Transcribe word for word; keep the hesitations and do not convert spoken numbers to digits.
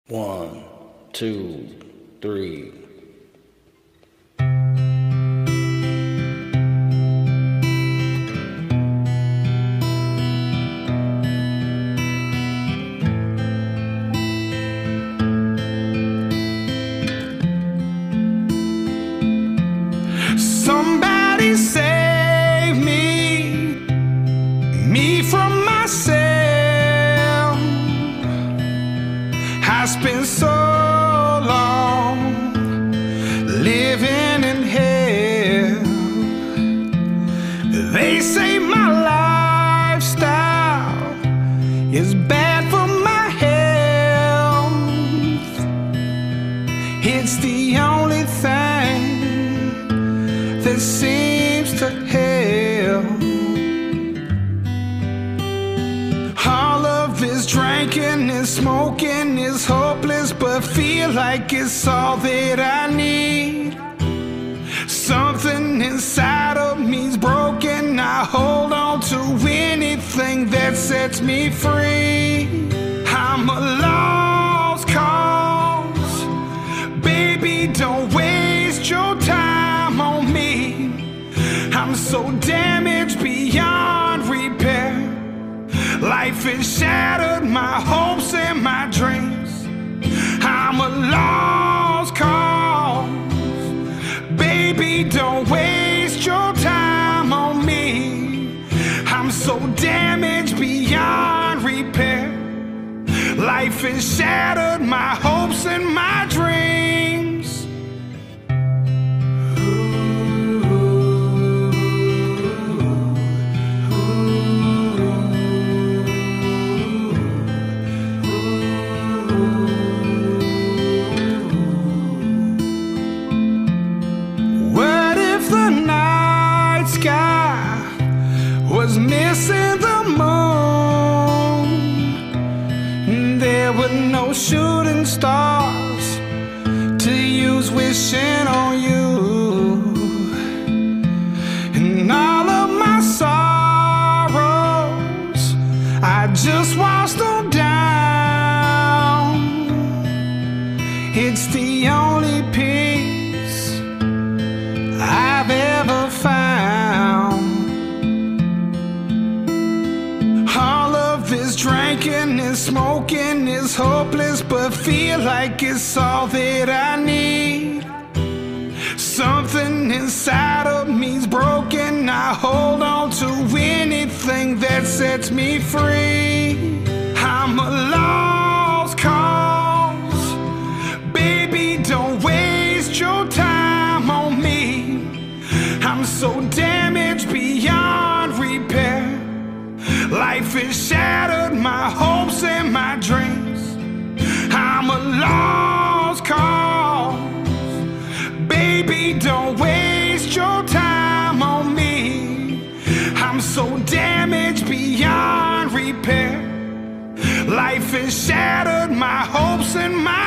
One, two, three. Somebody save me, me from myself. I spent so long living in hell. They say my lifestyle is bad for my health. It's the only thing that seems to help. All of this drinking and smoking is hopeless, but feel like it's all that I need. Something inside of me's broken. I hold on to anything that sets me free. I'm a lost cause. Baby, don't waste your time on me. I'm so damaged beyond repair. Life has shattered my hopes and my dreams. I'm a lost cause. Baby, don't waste your time on me. I'm so damaged beyond repair. Life has shattered my hopes and my dreams. Was missing the moon. There were no shooting stars to use wishing on you. And all of my sorrows, I just washed them down. It's the only peace I've ever found. This drinking and smoking is hopeless, but feel like it's all that I need. Something inside of me's broken. I hold on to anything that sets me free. I'm a lost cause. Baby, don't waste your time on me. I'm so damaged beyond repair. Life has shattered my hopes and my dreams. I'm a lost cause. Baby, don't waste your time on me. I'm so damaged beyond repair. Life has shattered my hopes and my